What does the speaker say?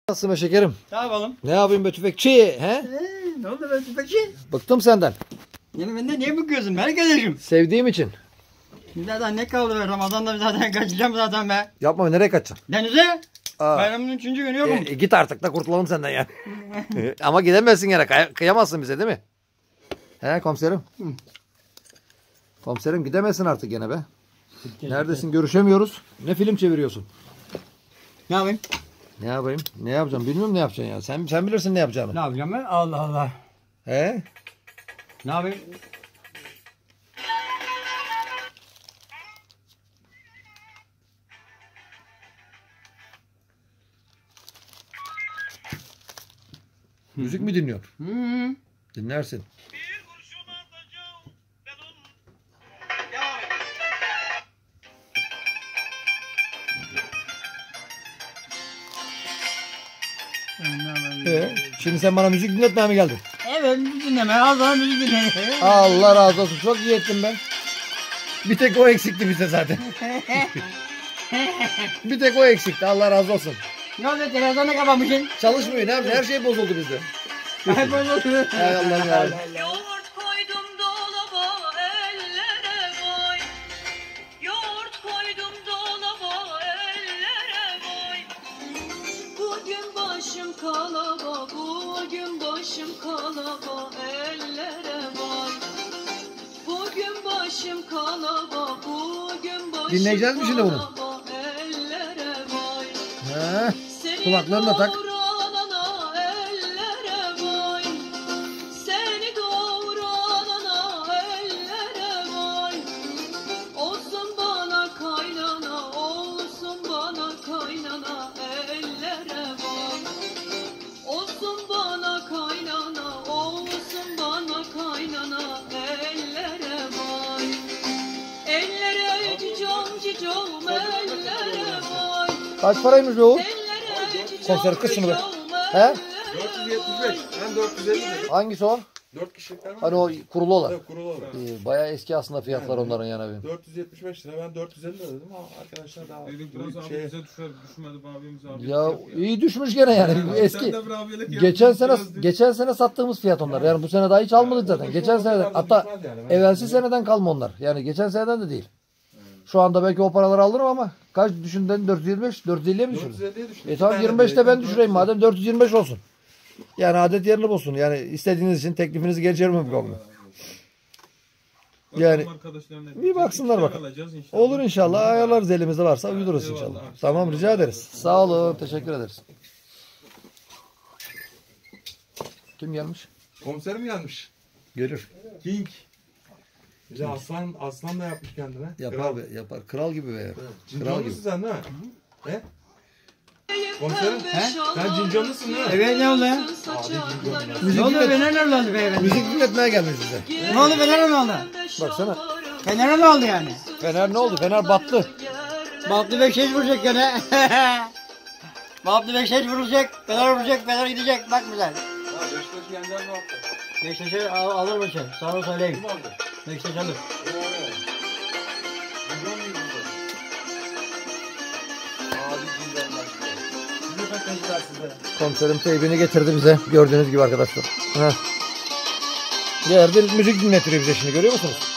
Nasılsın be şekerim? Ne yapalım? Ne yapayım be tüfekçi? He? Ne oldu be tüfekçi? Bıktım senden. Yine benden niye bıkıyorsun be arkadaşım? Sevdiğim için. Zaten ne kaldı be Ramazan'da zaten kaçacağım zaten be. Yapma, nereye kaçacaksın? Denize. Aa. Bayramın 3. günü yok mu? Git artık da kurtulalım senden ya. Ama gidemezsin yine. Kıyamazsın bize değil mi? He komiserim? Komiserim gidemezsin artık gene be. Neredesin, görüşemiyoruz. Ne film çeviriyorsun? Ne yapayım? Ne yapayım? Ne yapacağım? Bilmiyorum ne yapacaksın ya. Sen bilirsin ne yapacağını. Ne yapacağım ben? Allah Allah. He? Ne yapayım? Müzik mi dinliyor? Hı. Dinlersin. Şimdi sen bana müzik dinletmeye mi geldin? Evet, müzik dinleme. Allah müzik dinleme. Allah razı olsun. Çok iyi ettin ben. Bir tek o eksikti bize zaten. Bir tek o eksikti. Allah razı olsun. Ne oldu? Televizyonu kapamışsın. Çalışmıyor. Ne yapayım? Her şey bozuldu bizde. Ay bozuldu. Hay Allah'ım ya. Yoğurt koydum dolaba ellere vay. Yoğurt koydum dolaba ellere vay. Bugün başım kalaba, bugün başım kalaba ellere vay. Bugün başım kalaba, bugün başım Dinleyeceğiz mi şimdi bunu? kalaba ellere vay. He. Seni Kulaklarını da tak. doğuranana ellere vay. Seni doğuranana ellere vay. Olsun bana kaynana, olsun bana kaynana ellere vay. Olsun bana kaynana, olsun bana kaynana ellere vay. Ellere cicom ellere vay. Kaç paraymış be o? Ellere cicom Komiser kız şunu be. He? 475. Ben 450 dedim. Hangisi o? 4 kişilikler var. Hani o kurulu olan. Evet, kurulu olarak. Bayağı eski aslında fiyatlar onların yani. 475 lira. Ben 450 lira dedim ama arkadaşlar daha Dedik biraz abi şey, bize düşer düşmedi abimiz abi. Ya iyi düşmüş gene yani. Eski. Geçen sene sattığımız fiyat onlar. Yani bu sene daha hiç almadık zaten. Geçen seneden, hatta evvelsi seneden kalma onlar. Yani geçen seneden de değil. Şu anda belki o paraları alırım ama kaç düşündün? 425, 450'ye mi düşürdün? 450'ye düştüm. Tamam 25'te ben düşüreyim madem 425 olsun. Yani adet yerini bulsun. Yani istediğiniz için teklifinizi geri çevirmem yok mu? Yani bir baksınlar bakalım. Olur inşallah, ayarlarız, elimizde varsa uydururuz inşallah. Tamam, rica ederiz. Sağ olun, teşekkür ederiz. Kim gelmiş? Komiserim gelmiş. Gelir. King. Bir de aslan da yapmış kendine. Yapar be, yapar. Kral gibi be. Kral gibi. Cinconlusun sen değil mi? He? Komiserim, sen cinconlusun değil mi? Evet, ne oldu? Ne oldu be? Neler oldu be? Müzik dinletmeye gelmiş bize. Ne oldu be? Neler oldu? Baksana. Fener'e ne oldu yani? Fener ne oldu? Fener battı. Bablı Bekşeş vuracak gene. Bablı Bekşeş vuracak. Fener vuracak. Fener gidecek. Bak güzel. Beşiktaş'ı yeneceğiz ne yaptı? Bekşeş'i alır mı şey? Sana söyleyeyim. Kim aldı? Bekşeş alır. Cincon muydu bu? Adi cinconlar. Sizi kaçırdılar size. Komiserim teybini getirdi bize. Gördüğünüz gibi arkadaşlar. Heh. Yerde müzik dinletiyor bize şimdi, görüyor musunuz?